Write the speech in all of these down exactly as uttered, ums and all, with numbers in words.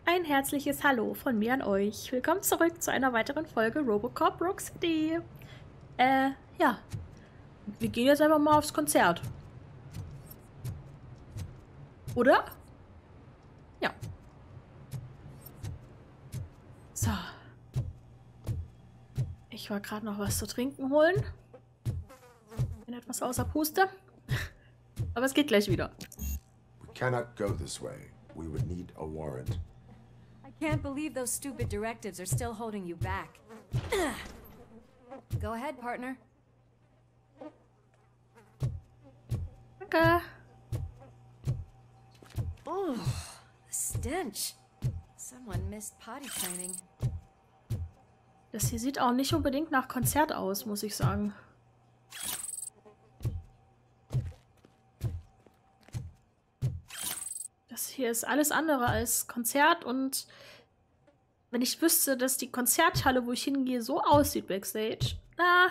Ein herzliches Hallo von mir an euch. Willkommen zurück zu einer weiteren Folge Robocop Rogue City. Äh, ja. Wir gehen jetzt einfach mal aufs Konzert. Oder? Ja. So. Ich wollte gerade noch was zu trinken holen. Bin etwas außer Puste. Aber es geht gleich wieder. We cannot go this way. We would need a warrant. I can't believe those stupid directives are still holding you back. Go ahead, partner. Danke. Oh, the stench. Someone missed potty training. Das hier sieht auch nicht unbedingt nach Konzert aus, muss ich sagen. Das hier ist alles andere als Konzert und wenn ich wüsste, dass die Konzerthalle, wo ich hingehe, so aussieht backstage, ah,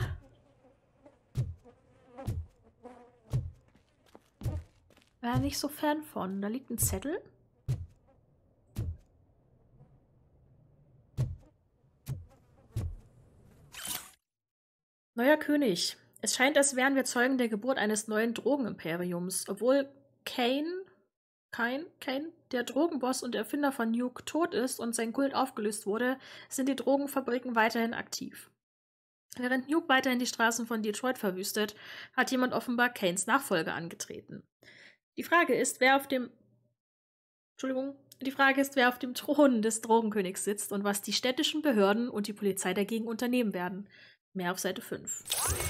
wäre nicht so Fan von. Da liegt ein Zettel. Neuer König. Es scheint, als wären wir Zeugen der Geburt eines neuen Drogenimperiums. Obwohl Kane, Kane, Kane, der Drogenboss und Erfinder von Nuke, tot ist und sein Kult aufgelöst wurde, sind die Drogenfabriken weiterhin aktiv. Während Nuke weiterhin die Straßen von Detroit verwüstet, hat jemand offenbar Kanes Nachfolger angetreten. Die Frage ist, wer auf dem Entschuldigung, die Frage ist, wer auf dem Thron des Drogenkönigs sitzt und was die städtischen Behörden und die Polizei dagegen unternehmen werden. Mehr auf Seite fünf.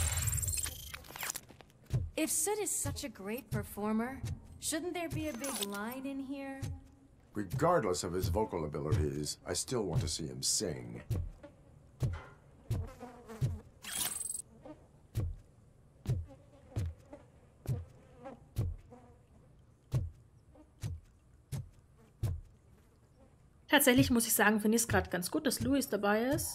If Sid is such a great performer, shouldn't there be a big line in here? Regardless of his vocal abilities, I still want to see him sing. Tatsächlich muss ich sagen, finde ich es gerade ganz gut, dass Louis dabei ist.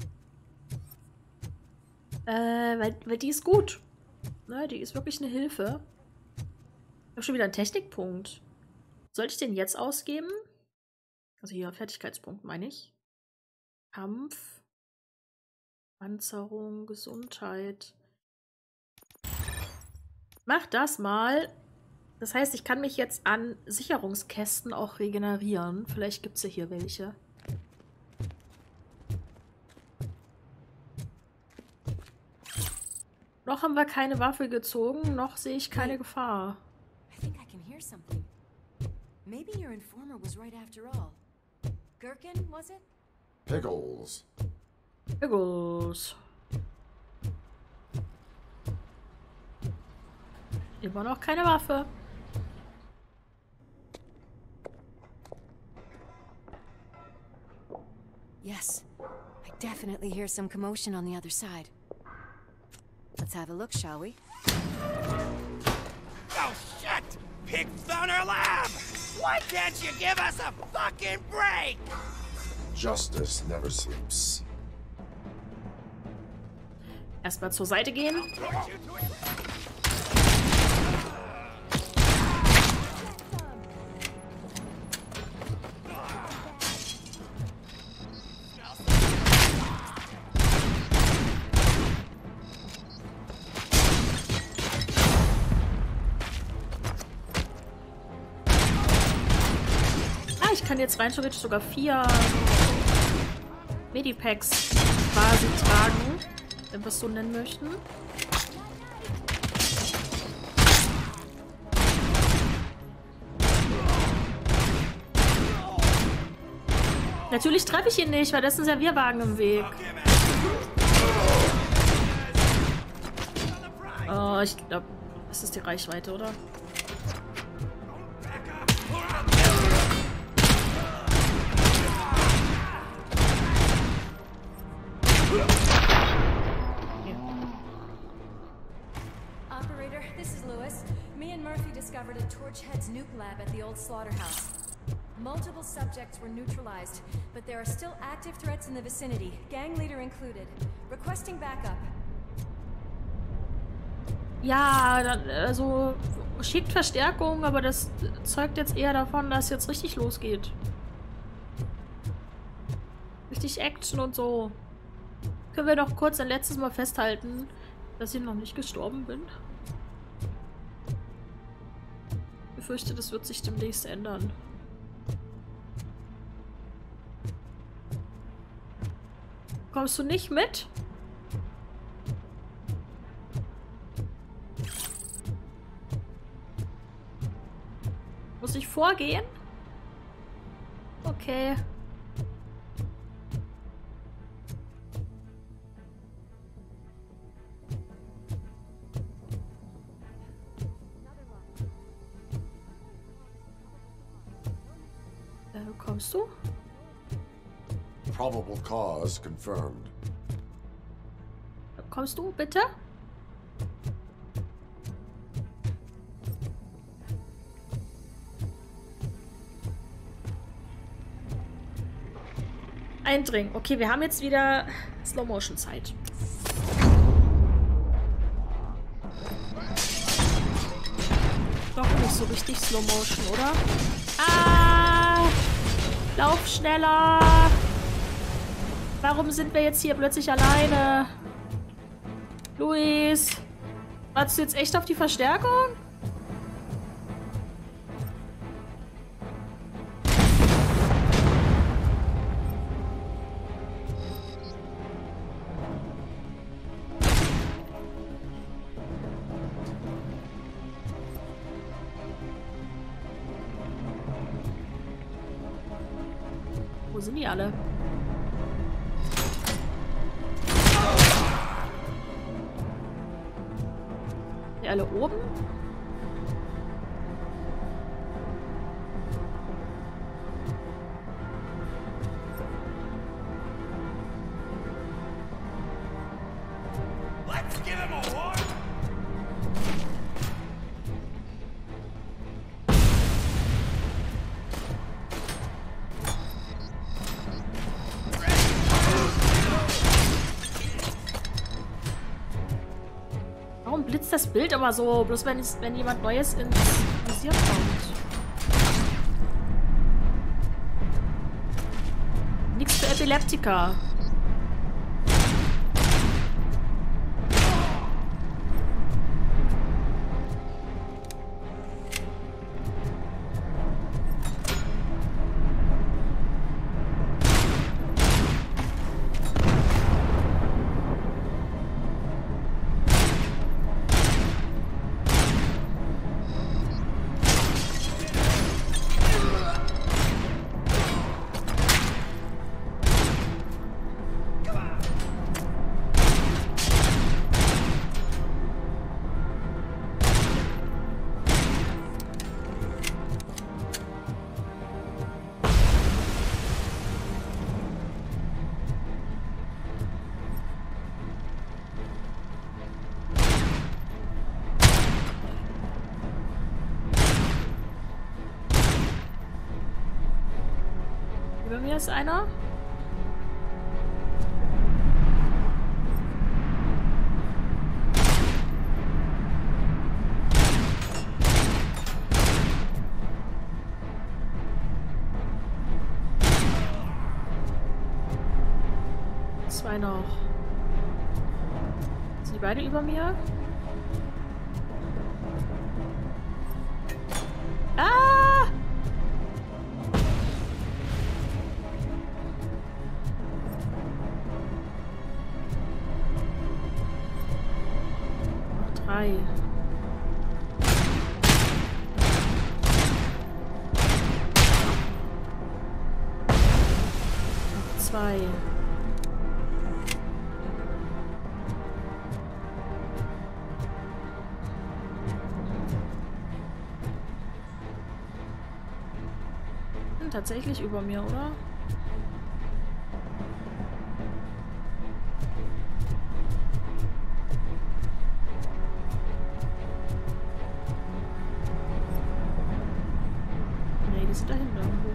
Äh, weil, weil die ist gut. Ne, die ist wirklich eine Hilfe. Ich habe schon wieder einen Technikpunkt. Sollte ich den jetzt ausgeben? Also hier, Fertigkeitspunkt meine ich. Kampf. Panzerung, Gesundheit. Mach das mal. Das heißt, ich kann mich jetzt an Sicherungskästen auch regenerieren. Vielleicht gibt es ja hier welche. Noch haben wir keine Waffe gezogen, noch sehe ich keine Gefahr. I think I can hear something. Maybe your informer was right after all. Gherkin, was it? Pickles. Pickles. Immer noch keine Waffe. Yes. I definitely hear some commotion on the other side. Let's have a look, shall we? Oh shit! Pig found our lab! Why can't you give us a fucking break? Justice never sleeps. Erstmal zur Seite gehen. Ich kann jetzt rein theoretisch sogar vier Medipacks quasi tragen, wenn wir es so nennen möchten. Natürlich treffe ich ihn nicht, weil das ist ein Servierwagen im Weg. Oh, ich glaube, das ist die Reichweite, oder? Operator, this is Lewis. Me and Murphy discovered a Torchhead's nuke lab at the old slaughterhouse. Multiple subjects were neutralized, but there are still active threats in the vicinity, gang leader included. Requesting backup. Ja, dann, also schickt Verstärkung, aber das zeugt jetzt eher davon, dass jetzt richtig losgeht. Richtig Action und so. Können wir doch kurz ein letztes Mal festhalten, dass ich noch nicht gestorben bin? Ich befürchte, das wird sich demnächst ändern. Kommst du nicht mit? Muss ich vorgehen? Okay. Äh, kommst du? Probable cause confirmed. Kommst du, bitte? Eindringen. Okay, wir haben jetzt wieder Slow-Motion-Zeit. Doch nicht so richtig Slow-Motion, oder? Ah! Lauf schneller! Warum sind wir jetzt hier plötzlich alleine? Luis! Wartest du jetzt echt auf die Verstärkung? Wo sind die alle? Die alle oben? Let's give him a war! Warum blitzt das Bild immer so? Bloß wenn, es, wenn jemand Neues ins Visier kommt. Nix für Epileptiker. Über mir ist einer. Zwei noch. Sind die beide über mir? Ah! Noch drei. Noch zwei. Tatsächlich über mir, oder? Nee, die sind dahinter irgendwo.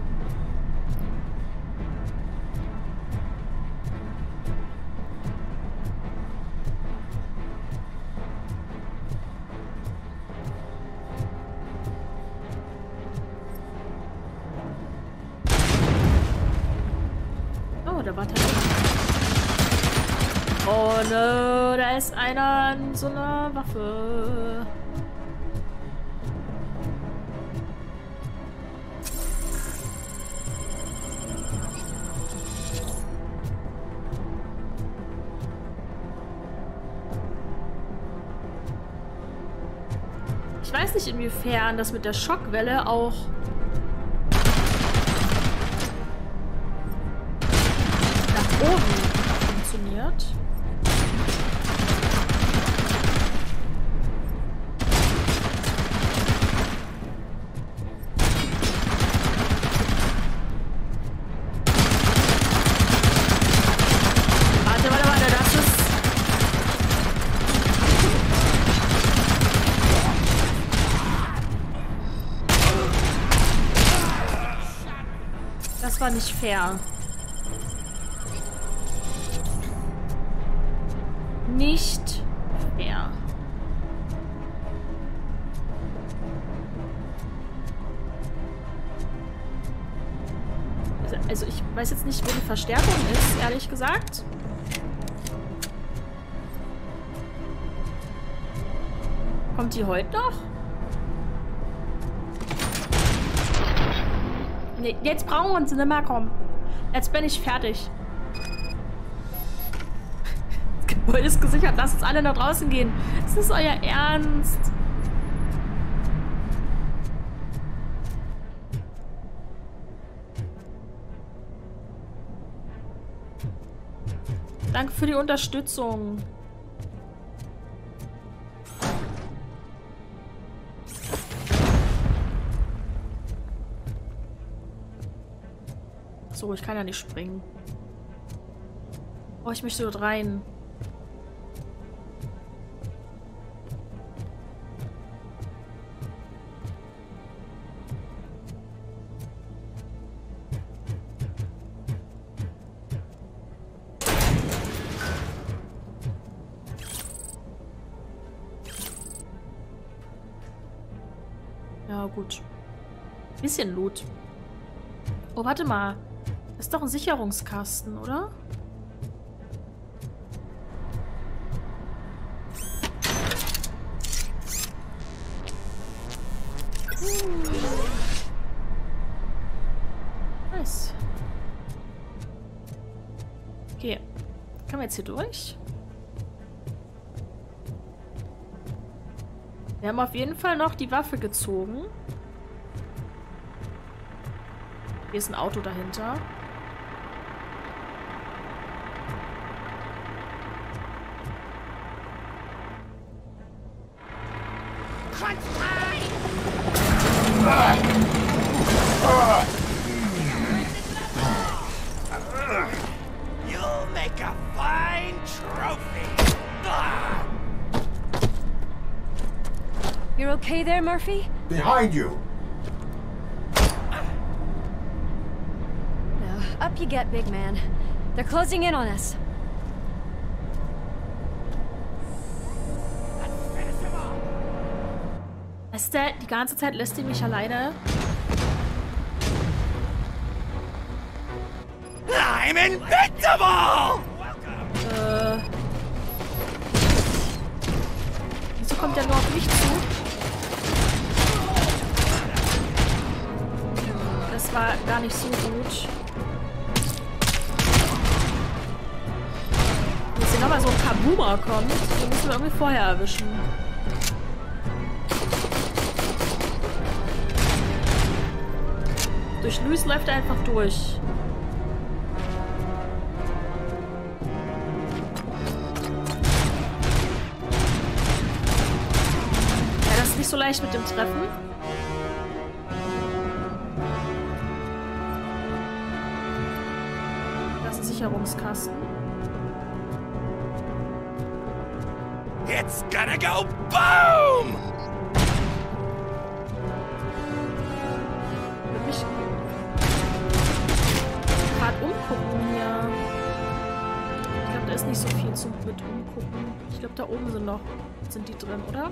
Oh, da war tatsächlich. Oh no, da ist einer an so einer Waffe. Ich weiß nicht, inwiefern das mit der Schockwelle auch nach oben funktioniert. Warte, warte, warte, das ist... Das war nicht fair. Nicht fair. Also, also ich weiß jetzt nicht, wo die Verstärkung ist, ehrlich gesagt. Kommt die heute noch? Nee, jetzt brauchen sie nicht mehr kommen. Jetzt bin ich fertig. Das Gebäude ist gesichert. Lasst uns alle nach draußen gehen. Ist das euer Ernst? Danke für die Unterstützung. So, ich kann ja nicht springen. Oh, ich möchte dort rein. Ja, gut. Bisschen Loot. Oh, warte mal. Das ist doch ein Sicherungskasten, oder? Hm. Nice. Okay. Können wir jetzt hier durch? Wir haben auf jeden Fall noch die Waffe gezogen. Hier ist ein Auto dahinter. You'll make a fine trophy. You're okay there, Murphy? Behind you! No. Up you get, big man. They're closing in on us. Ist der, die ganze Zeit lässt die mich alleine. I'm invincible! Äh. Wieso kommt der nur auf mich zu? Das war gar nicht so gut. Jetzt hier nochmal so ein Kabuma kommt, den müssen wir irgendwie vorher erwischen. Durch Luis läuft er einfach durch. Ja, das ist nicht so leicht mit dem Treffen. Das ist ein Sicherungskasten. It's gonna go boom! Würde mich gerade umgucken hier. Ich glaube, da ist nicht so viel zu mit umgucken. Ich glaube, da oben sind noch sind die drin, oder?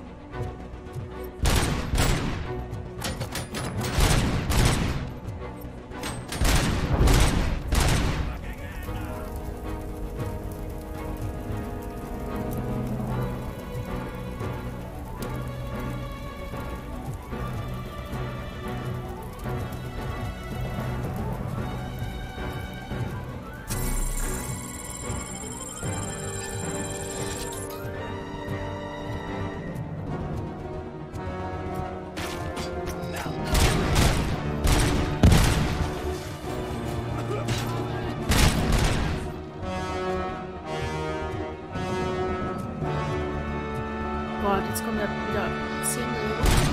haben wir wieder zehn Millionen.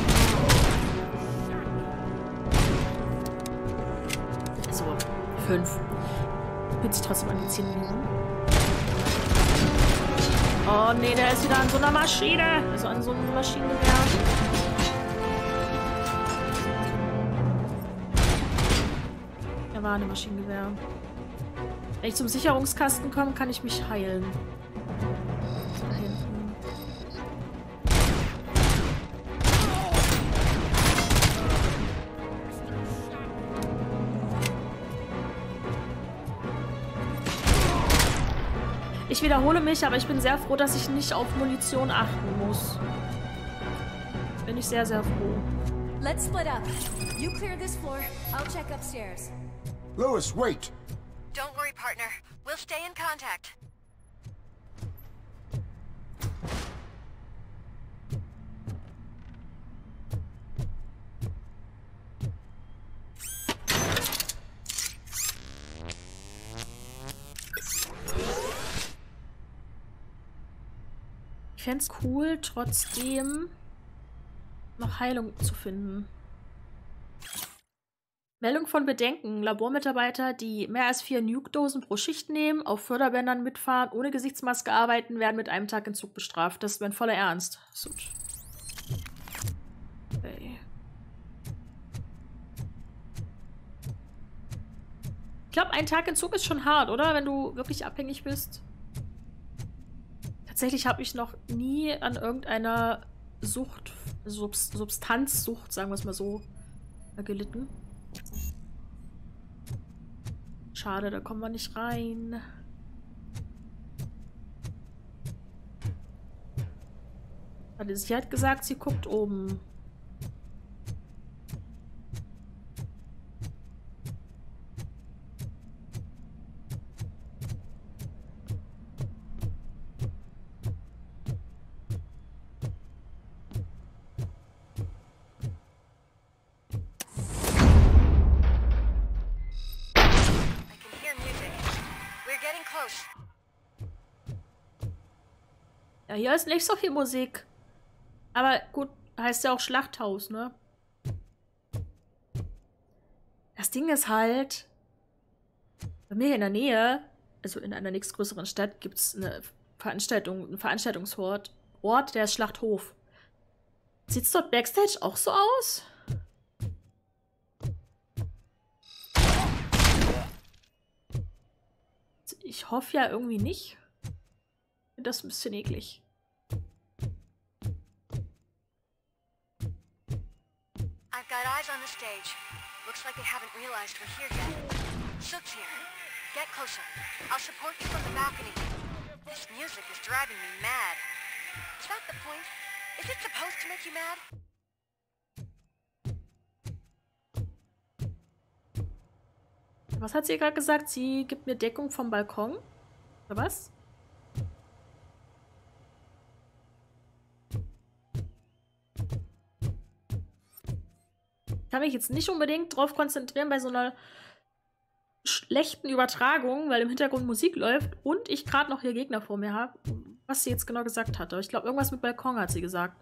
Also fünf. Wird sich trotzdem an die zehn Millionen. Oh nee, der ist wieder an so einer Maschine. Also an so einem Maschinengewehr. Er war ein Maschinengewehr. Wenn ich zum Sicherungskasten komme, kann ich mich heilen. Da hinten. Ich wiederhole mich, aber ich bin sehr froh, dass ich nicht auf Munition achten muss. Bin ich sehr, sehr froh. Let's split up. You clear this floor. I'll check upstairs. Lewis, wait! Don't worry, partner. We'll stay in contact. Ich fände es cool, trotzdem noch Heilung zu finden. Meldung von Bedenken. Labormitarbeiter, die mehr als vier Nuke-Dosen pro Schicht nehmen, auf Förderbändern mitfahren, ohne Gesichtsmaske arbeiten, werden mit einem Tag Entzug bestraft. Das ist mein voller Ernst. So. Okay. Ich glaube, ein Tag Entzug ist schon hart, oder? Wenn du wirklich abhängig bist. Tatsächlich habe ich noch nie an irgendeiner Sucht, Subst Substanzsucht, sagen wir es mal so, gelitten. Schade, da kommen wir nicht rein. Warte, sie hat gesagt, sie guckt oben. Ja, hier ist nicht so viel Musik. Aber gut, heißt ja auch Schlachthaus, ne? Das Ding ist halt, bei mir in der Nähe, also in einer nächstgrößeren Stadt, gibt es eine Veranstaltung, einen Veranstaltungsort, Ort, der ist Schlachthof. Sieht's dort Backstage auch so aus? Ich hoffe ja irgendwie nicht. Das ist ein bisschen eklig. I've got eyes on the stage. Looks like they haven't realized we're here yet. Sook's here. Get closer. I'll support you from the balcony. This music is driving me mad. Is that the point? Is it supposed to make you mad? Was hat sie gerade gesagt? Sie gibt mir Deckung vom Balkon? Oder was? Ich kann mich jetzt nicht unbedingt drauf konzentrieren bei so einer schlechten Übertragung, weil im Hintergrund Musik läuft und ich gerade noch hier Gegner vor mir habe, was sie jetzt genau gesagt hatte. Ich glaube, irgendwas mit Balkon hat sie gesagt.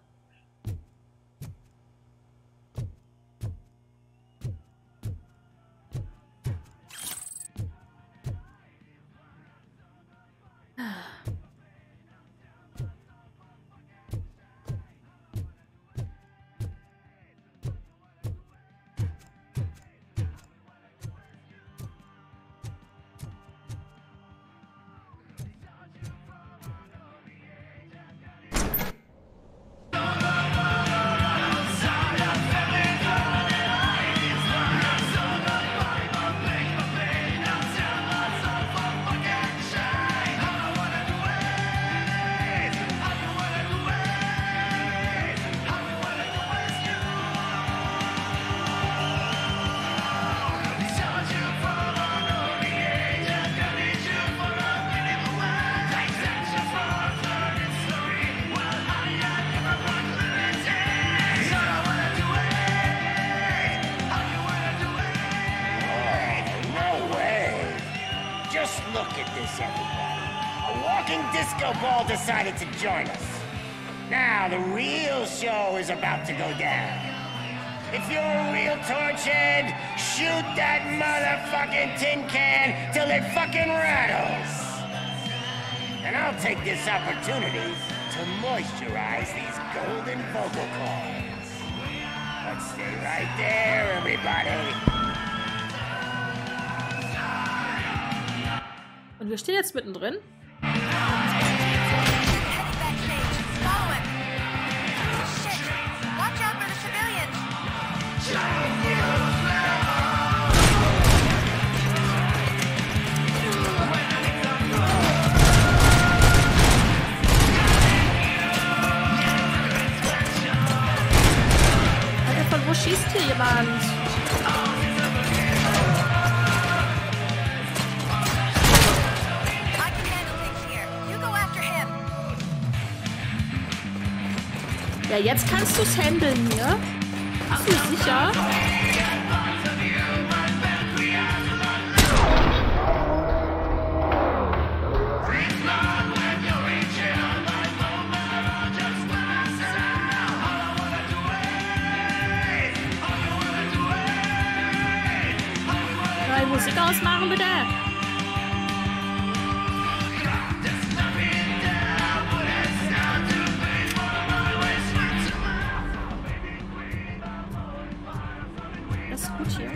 Look at this, everybody. A walking disco ball decided to join us. Now the real show is about to go down. If you're a real torchhead, shoot that motherfucking tin can till it fucking rattles. And I'll take this opportunity to moisturize these golden vocal cords. But stay right there, everybody. Und wir stehen jetzt mittendrin. Von wo schießt hier jemand? Ja, jetzt kannst du es handeln hier. Bist du sicher? Neue Musik ausmachen, bitte. Das ist gut hier.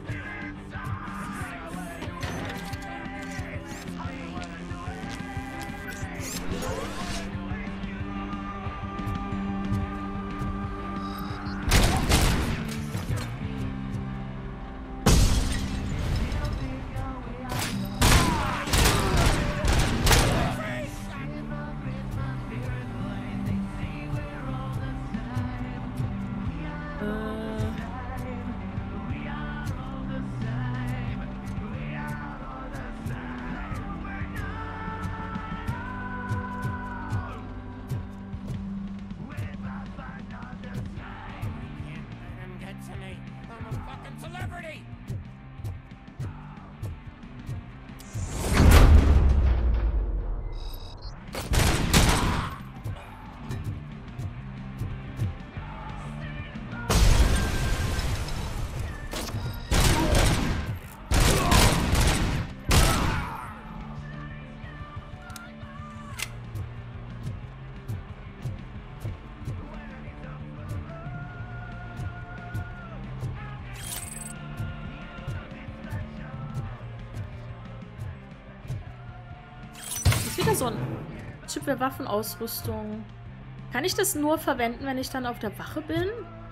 Wieder so ein Chip für Waffenausrüstung. Kann ich das nur verwenden, wenn ich dann auf der Wache bin?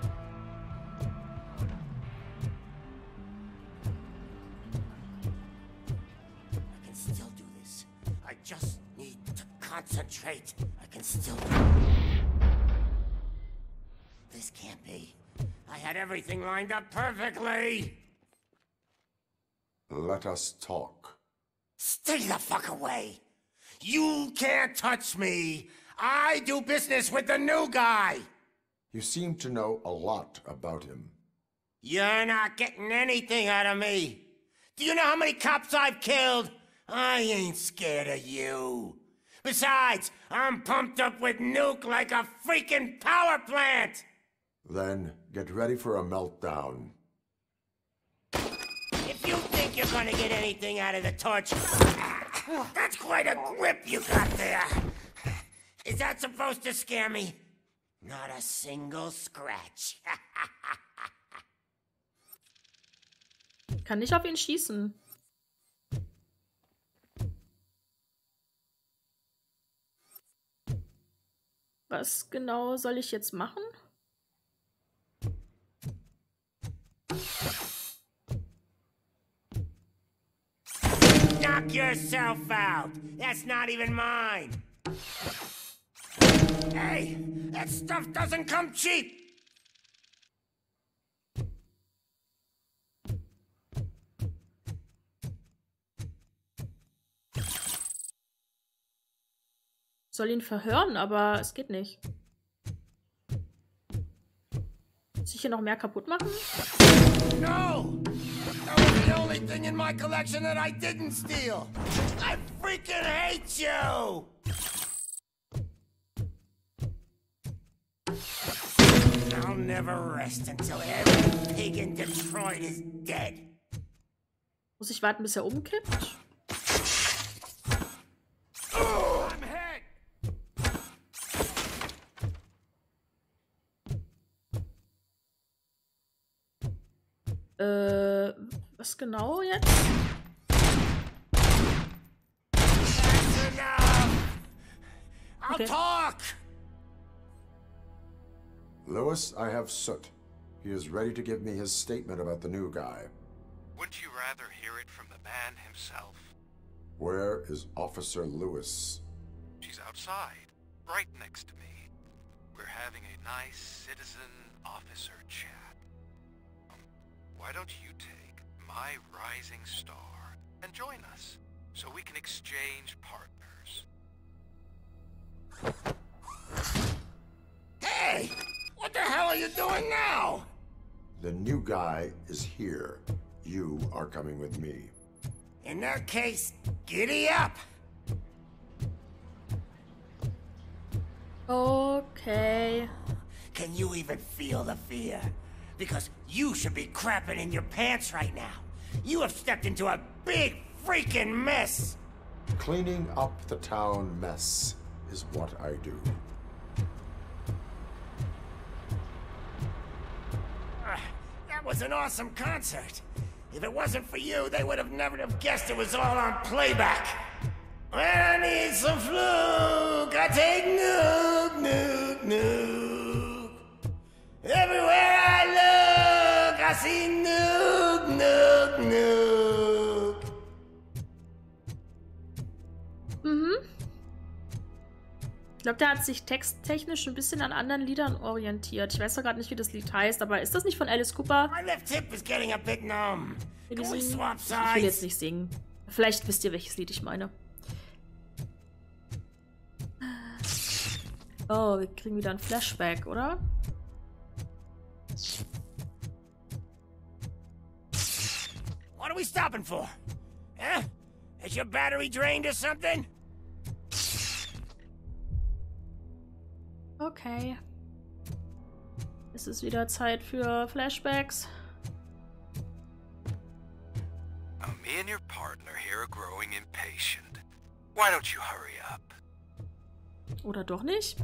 I can still do this. I just need to concentrate. I can still. This can't be. I had everything lined up perfectly. Let us talk. Stay the fuck away. You can't touch me. I do business with the new guy. You seem to know a lot about him. You're not getting anything out of me. Do you know how many cops I've killed? I ain't scared of you. Besides, I'm pumped up with nuke like a freaking power plant. Then get ready for a meltdown. If you think you're gonna get anything out of the torch, that's quite a grip you got there. Is that supposed to scare me? Not a single scratch. Kann nicht auf ihn schießen. Was genau soll ich jetzt machen? Knock yourself out. That's not even mine. Hey, that stuff doesn't come cheap. Soll ihn verhören, aber es geht nicht. Muss ich hier noch mehr kaputt machen? No! That was the only thing in my collection that I didn't steal! I freaking hate you! I'll never rest until every pig in Detroit is dead. Muss ich warten, bis er umkippt? Oh, I'm hit. Äh, was genau jetzt? That's enough. I'll Okay. talk. Lewis, I have Soot. He is ready to give me his statement about the new guy. Wouldn't you rather hear it from the man himself? Where is Officer Lewis? She's outside, right next to me. We're having a nice citizen-officer chat. Um, why don't you take my rising star and join us, so we can exchange partners? Hey, what the hell are you doing now? The new guy is here. You are coming with me. In that case, giddy up. Okay. Can you even feel the fear? Because you should be crapping in your pants right now. You have stepped into a big freaking mess. Cleaning up the town mess is what I do. Uh, that was an awesome concert. If it wasn't for you, they would have never have guessed it was all on playback. When I need some fluke, I take Nuke, Nuke, Nuke. Everywhere I look, I see Nuke, Nuke, Nuke. Mhm. Ich glaube, der hat sich texttechnisch ein bisschen an anderen Liedern orientiert. Ich weiß doch gerade nicht, wie das Lied heißt, aber ist das nicht von Alice Cooper? My left hip is getting a bit numb. Will Can ich we singen? swap Ich will jetzt sides? nicht singen. Vielleicht wisst ihr, welches Lied ich meine. Oh, wir kriegen wieder ein Flashback, oder? What are we stopping for? Huh? Is your battery drained or something? Okay. Es ist wieder Zeit für Flashbacks. Now, me and your partner here are growing impatient. Why don't you hurry up? Oder doch nicht?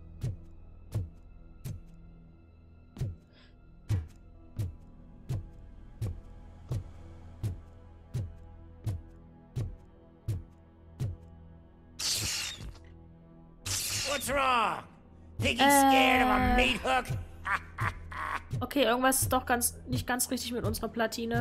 What's wrong? Piggy scared of a Äh. meat hook? Okay, irgendwas ist doch ganz nicht ganz richtig mit unserer Platine.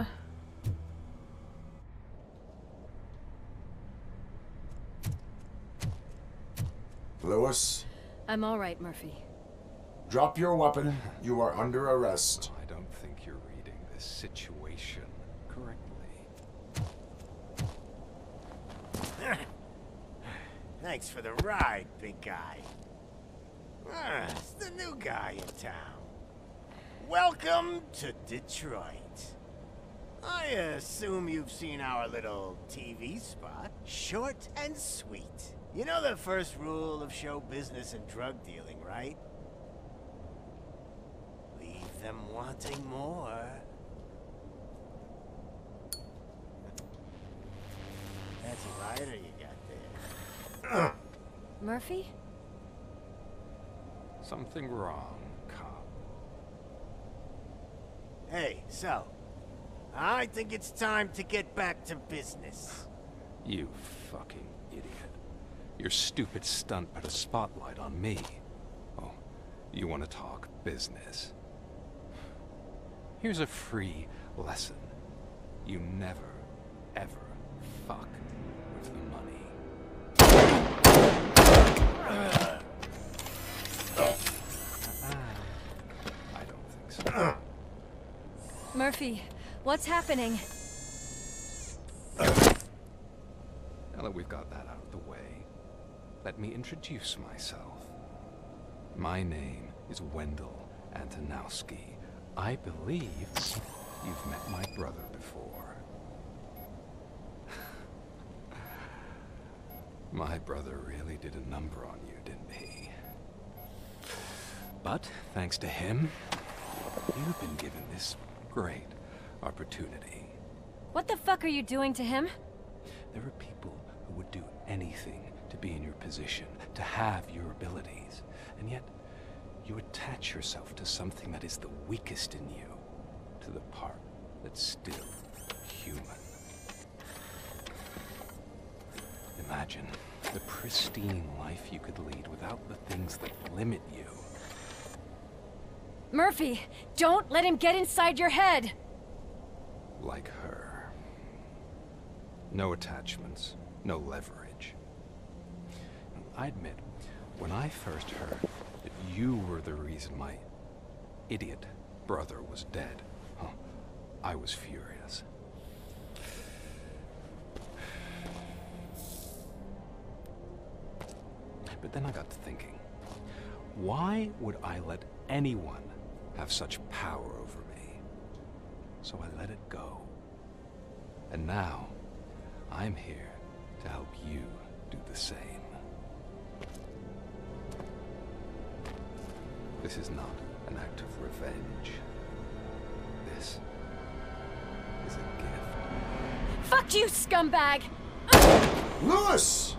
Lewis, I'm all right, Murphy. drop your weapon. You are under arrest. I don't think you're reading this situation correctly. Thanks for the ride, big guy. Ah, it's the new guy in town. Welcome to Detroit. I assume you've seen our little T V spot. Short and sweet. You know the first rule of show business and drug dealing, right? Leave them wanting more. That's a rider you got there. Murphy? Something wrong, cop. Hey, so, I think it's time to get back to business. You fucking idiot. Your stupid stunt put a spotlight on me. Oh, you want to talk business? Here's a free lesson. You never, ever fuck with the money. I don't think so. Murphy, what's happening? Now that we've got that out of the way, let me introduce myself. My name is Wendell Antonowski. I believe you've met my brother before. My brother really did a number on you, didn't he? But thanks to him, you've been given this great opportunity. What the fuck are you doing to him? There are people who would do anything to be in your position, to have your abilities, and yet you attach yourself to something that is the weakest in you, to the part that's still human. Imagine the pristine life you could lead without the things that limit you. Murphy, don't let him get inside your head! Like her. No attachments, no leverage. I admit, when I first heard that you were the reason my idiot brother was dead, huh, I was furious. But then I got to thinking, why would I let anyone have such power over me? So I let it go. And now, I'm here to help you do the same. This is not an act of revenge. This is a gift. Fuck you, scumbag! Lewis!